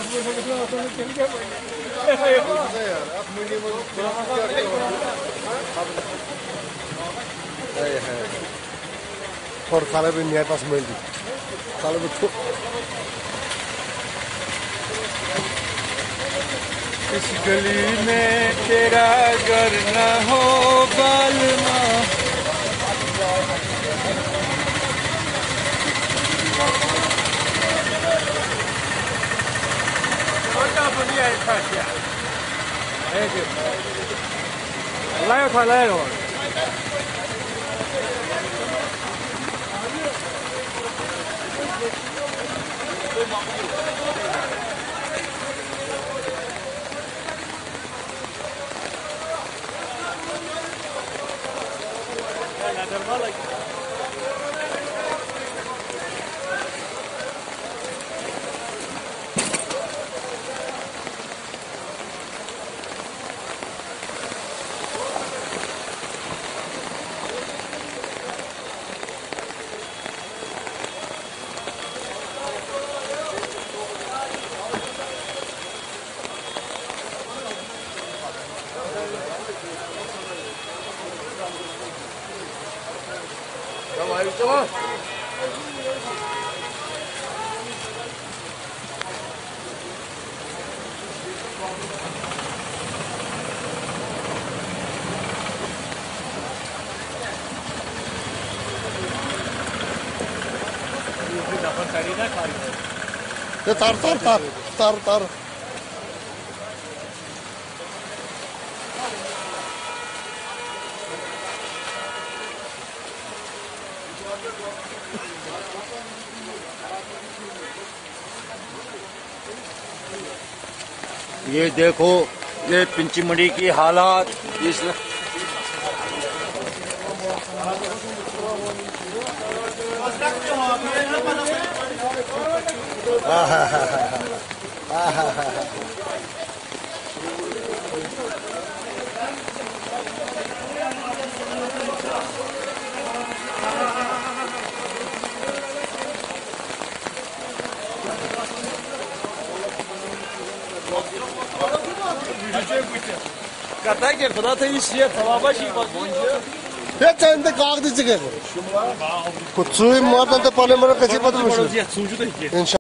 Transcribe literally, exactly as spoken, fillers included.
और खाला भी नहीं पास मंडी खाला भी इस गली में तेरा घर न हो बालमा来快来了。 ये तार तार तार तार तार ये देखो ये पिंचमड़ी की हालात इस Kata ki fıratı işe talabaşı bakınca. Ya sen de kalktı çıkıyor. Kutsuyu muhabbete palemara kaçı patlamış. Sucu da iki.